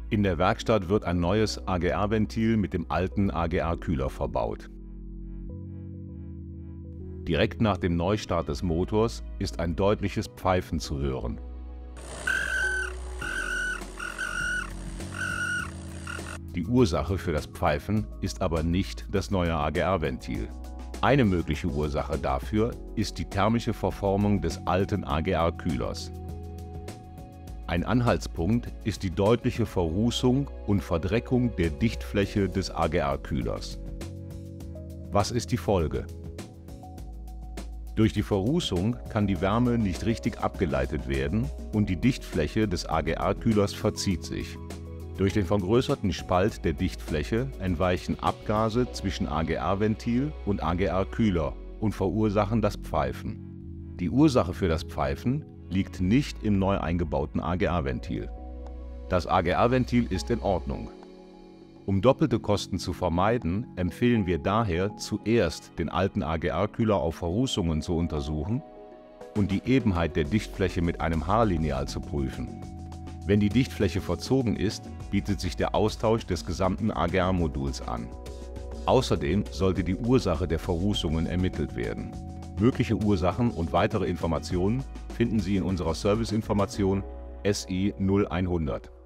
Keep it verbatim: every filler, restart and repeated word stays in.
In der Werkstatt wird ein neues A G R-Ventil mit dem alten A G R-Kühler verbaut. Direkt nach dem Neustart des Motors ist ein deutliches Pfeifen zu hören. Die Ursache für das Pfeifen ist aber nicht das neue A G R-Ventil. Eine mögliche Ursache dafür ist die thermische Verformung des alten A G R-Kühlers. Ein Anhaltspunkt ist die deutliche Verrußung und Verdreckung der Dichtfläche des A G R-Kühlers. Was ist die Folge? Durch die Verrußung kann die Wärme nicht richtig abgeleitet werden und die Dichtfläche des A G R-Kühlers verzieht sich. Durch den vergrößerten Spalt der Dichtfläche entweichen Abgase zwischen A G R-Ventil und A G R-Kühler und verursachen das Pfeifen. Die Ursache für das Pfeifen liegt nicht im neu eingebauten A G R-Ventil. Das A G R-Ventil ist in Ordnung. Um doppelte Kosten zu vermeiden, empfehlen wir daher zuerst den alten A G R-Kühler auf Verrußungen zu untersuchen und die Ebenheit der Dichtfläche mit einem Haarlineal zu prüfen. Wenn die Dichtfläche verzogen ist, bietet sich der Austausch des gesamten A G R-Moduls an. Außerdem sollte die Ursache der Verrußungen ermittelt werden. Mögliche Ursachen und weitere Informationen finden Sie in unserer Serviceinformation S I null hundert.